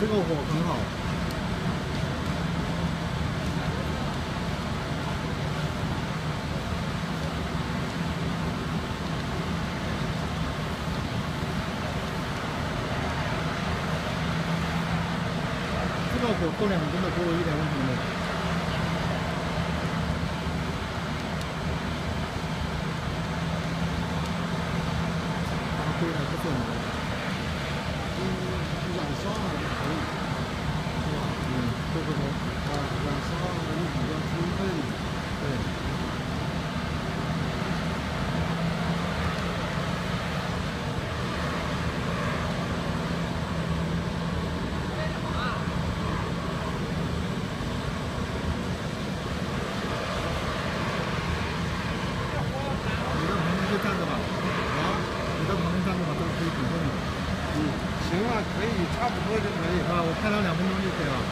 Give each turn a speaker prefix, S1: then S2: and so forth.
S1: 这个火很好。这个火够2真的给我一点问题没有。对，还不错。燃烧还是可以，是吧？对。燃烧还是比较充分的。对。你的旁边就站着吧。你的旁边站着吧，这个可以挺动的。行了，可以，差不多就可以。我开到2分钟就可以了。